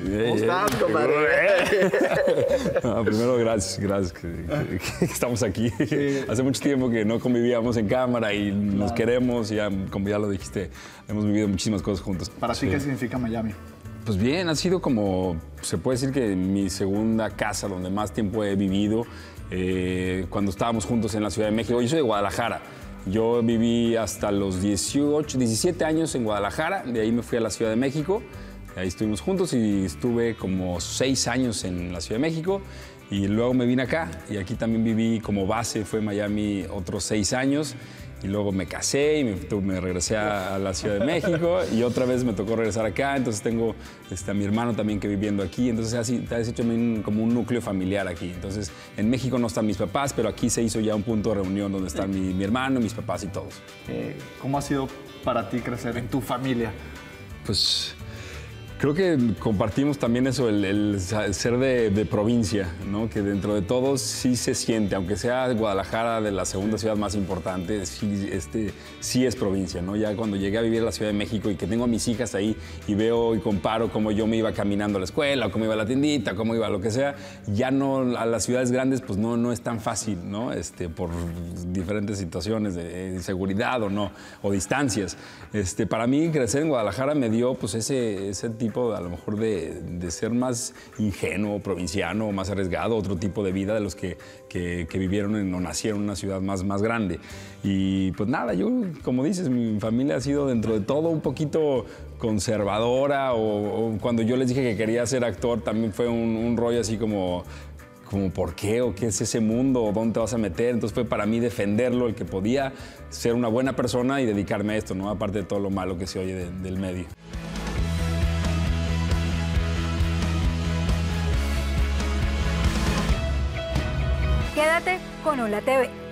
¿Cómo estás, compadre? No, primero, gracias que estamos aquí. Sí. Hace mucho tiempo que no convivíamos en cámara y nos queremos, y ya, como ya lo dijiste, hemos vivido muchísimas cosas juntos. ¿Para ti qué significa Miami? Pues bien, ha sido como, se puede decir que mi segunda casa donde más tiempo he vivido. Cuando estábamos juntos en la Ciudad de México, yo soy de Guadalajara. Yo viví hasta los 17 años en Guadalajara, de ahí me fui a la Ciudad de México, ahí estuvimos juntos y estuve como 6 años en la Ciudad de México y luego me vine acá y aquí también viví como base, fue Miami otros 6 años y luego me casé y me regresé a la Ciudad de México y otra vez me tocó regresar acá, entonces tengo a mi hermano también que viviendo aquí, entonces así te has hecho como un núcleo familiar aquí. Entonces en México no están mis papás, pero aquí se hizo ya un punto de reunión donde están mi hermano, mis papás y todos. ¿Cómo ha sido para ti crecer en tu familia? Pues creo que compartimos también eso, el ser de provincia, ¿no? Que dentro de todo sí se siente, aunque sea Guadalajara de la segunda ciudad más importante, sí es provincia, ¿no? Ya cuando llegué a vivir a la Ciudad de México y que tengo a mis hijas ahí y veo y comparo cómo yo me iba caminando a la escuela, o cómo iba a la tiendita, cómo iba a lo que sea, ya no, a las ciudades grandes pues no es tan fácil, ¿no? Por diferentes situaciones de inseguridad o distancias. Para mí crecer en Guadalajara me dio pues ese tipo a lo mejor de ser más ingenuo, provinciano, más arriesgado, otro tipo de vida de los que vivieron o nacieron en una ciudad más grande. Y pues nada, yo, como dices, mi familia ha sido dentro de todo un poquito conservadora o cuando yo les dije que quería ser actor también fue un rollo así como ¿por qué? ¿O qué es ese mundo? ¿O dónde te vas a meter? Entonces fue para mí defenderlo, el que podía ser una buena persona y dedicarme a esto, ¿no? Aparte de todo lo malo que se oye del medio. Quédate con Hola TV.